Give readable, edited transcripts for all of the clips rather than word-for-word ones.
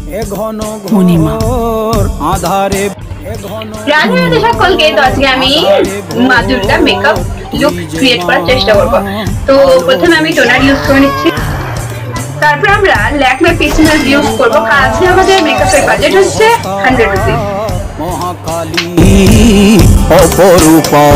মণিমা। রাধে রাধে সকলকে। তো আজকে আমি মা দুর্গা মেকআপ লুক ক্রিয়েট করার চেষ্টা করব। তো প্রথমে আমি টোনার ইউজ করে নিচ্ছি, তারপর আমরা ল্যাকমে পিচ মিল্ক ইউজ করব। আজকে আমাদের মেকআপের বাজেট হচ্ছে 100 রুপিস। অপরূপা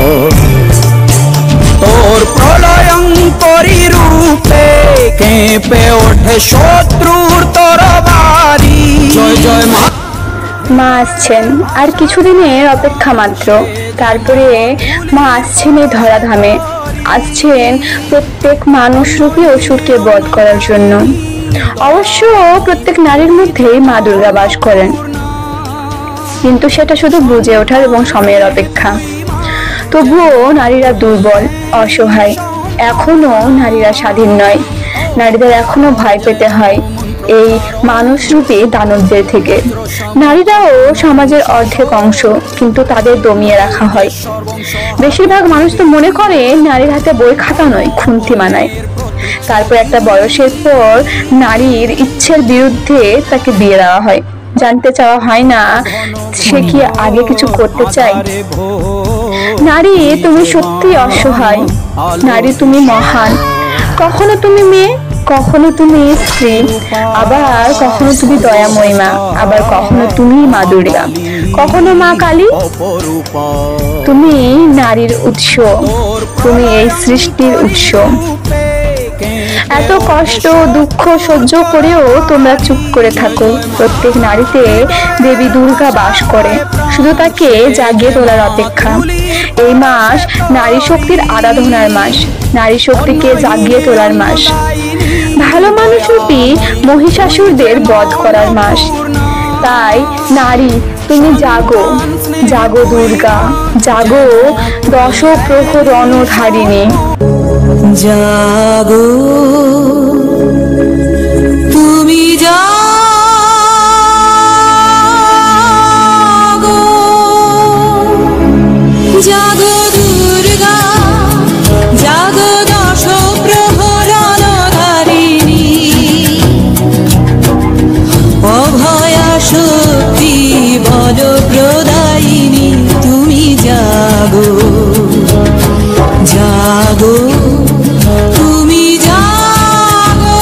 তোর প্রলয়ঙ্করী রূপে কেঁপে ওঠে শত্রুর তরবারি। জয় জয় মা। মা আসছেন আর কিছুদিনের অপেক্ষা মাত্র, তারপরে মা আসছেন এই ধরাধামে, আসছেন প্রত্যেক মানুষরূপী অসুরকে বধ করার জন্য। অবশ্য প্রত্যেক নারীর মধ্যেই মা দুর্গা বাস করেন, কিন্তু সেটা শুধু বুঝে ওঠার এবং সময়ের অপেক্ষা। তবুও নারীরা দুর্বল, অসহায়, এখনো নারীরা স্বাধীন নয়। নারীদের এখনো ভয় পেতে হয় এই মানুষরূপী দানবদের থেকে। নারীরাও সমাজের অর্ধেক অংশ, কিন্তু তাদের দমিয়ে রাখা হয়। বেশিরভাগ মানুষ তো মনে করে নারীর হাতে বই খাতা নয়, খুন্তি মানায়। তারপর একটা বয়সের পর নারীর ইচ্ছের বিরুদ্ধে তাকে বিয়ে দেওয়া হয়। জানতে চাওয়া হয় না সে কি আগে কিছু করতে চায়। নারী তুমি সত্যি অসহায়, নারী তুমি মহান। কখনো তুমি মেয়ে, কখনো তুমি স্ত্রী, আবার কখনো তুমি দয়াময়ী মা, আবার কখনো তুমি মা দুর্গা, কখনো মা কালী। তুমি নারীর উৎস, তুমি এই সৃষ্টির উৎস। এত কষ্ট দুঃখ সহ্য করেও তোমরা চুপ করে থাকো। প্রত্যেক নারীতে দেবী দুর্গা বাস করে, শুধু তাকে জাগিয়ে তোলার অপেক্ষা। এই মাস নারী শক্তির আরাধনার মাস, নারী শক্তিকে জাগিয়ে তোলার মাস, ভালো মানুষরূপী মহিষাসুরদের বধ করার মাস। তাই নারী তুমি জাগো, জাগো দুর্গা, জাগো দশ প্রহর রণধারিণী। জাগো তুমি জাগো, জাগো দুর্গা, জাগো দশ প্রহর রণধারিণী। অভয়া শক্তি বল প্রদায়িনী, তুমি জাগো, জাগো তুমি জাগো।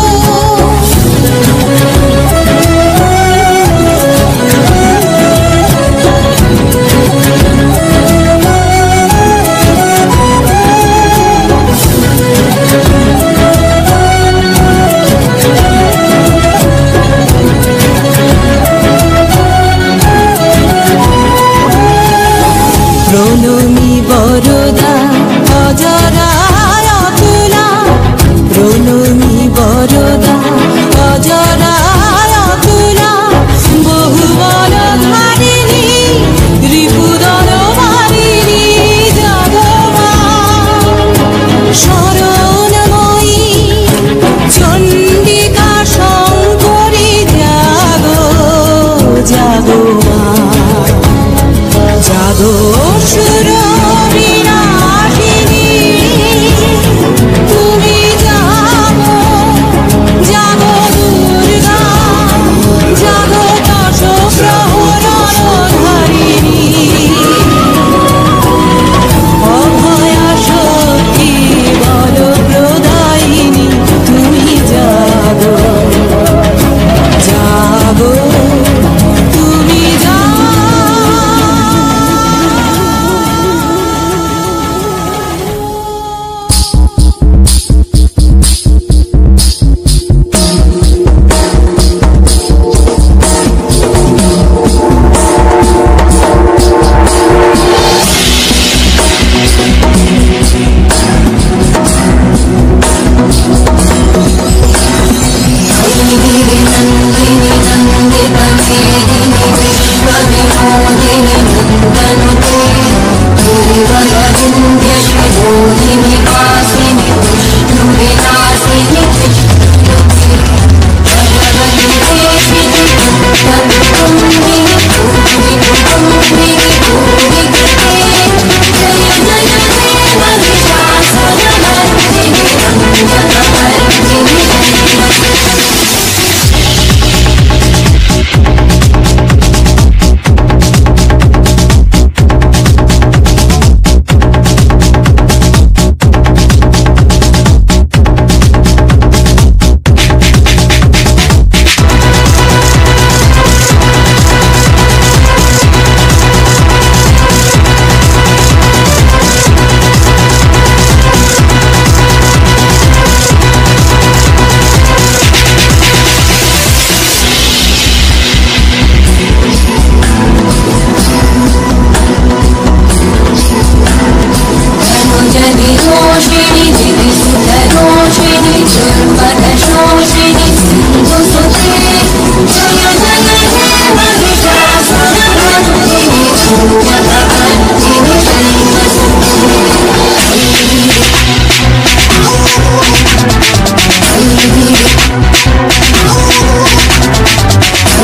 প্রণমী বরদা অজরা অতুলা, প্রণমী বরদা অজরা অতুলা। বহু বল ধারিণী রিপুদর মারিণী, জাগো মা শরণময়ী চণ্ডিকা শঙ্করী, জাগো, জাগো মা, জাগো সুর বিনাশিনী। তুমি জাগো, জাগো দুর্গা, জাগো দশ প্রহর রণধারিণী। অভয়া শক্তি বল প্রদায়িনী, তুমি জাগো, জাগো তুমি জাগো।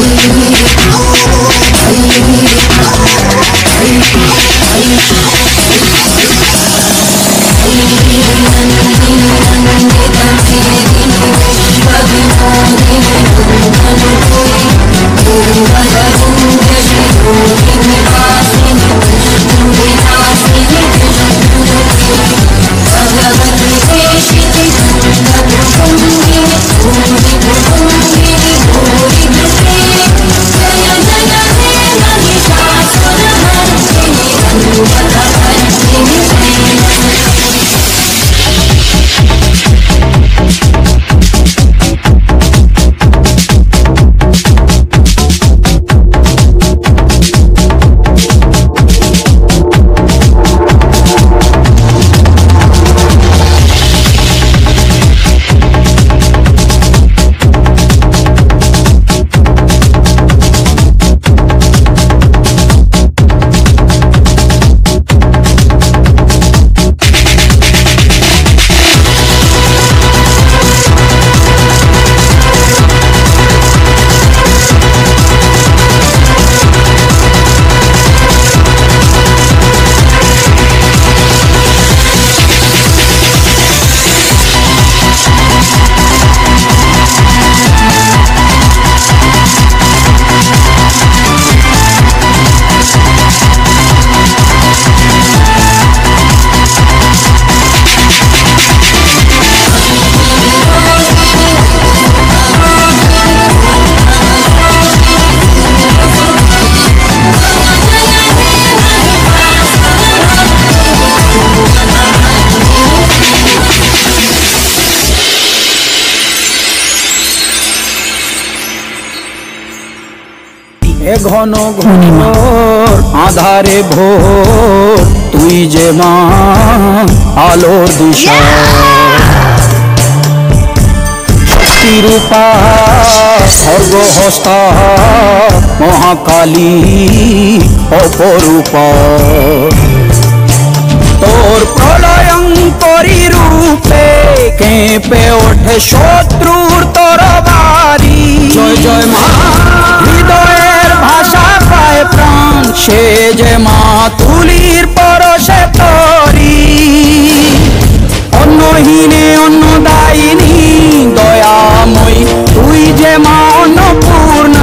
ঘন ঘোর আধারে ভোর তুই যে মা আলোর দিশা শক্তিরূপা স্বর্গহস্তা মহাকালী অপরূপা তোর প্রলয়ঙ্করী রূপে কেঁপে ওঠে শত্রুর তরবারি জয় জয় মা হৃদয়ের ভাষা পায় প্রাণ সে যে মা তুলির পরশে তরি অন্নহীনে অন্নদায়িনী দয়াময়ী তুই যে মা অন্নপূর্ণা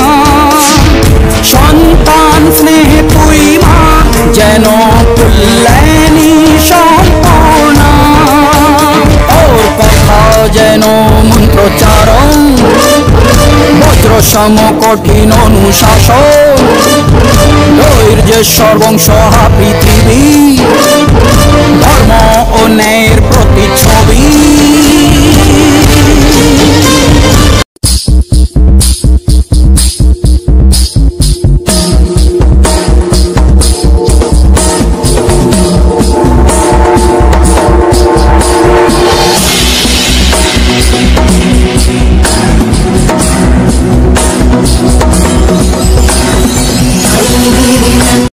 সন্তান স্নেহে তুই মা যেন কল্যাণী সম্পূর্ণা তোর কথা যেন মন্ত্রচারণ বজ্র সম কঠিন অনুশাসন ধৈর্যের সর্বংসহা পৃথিবী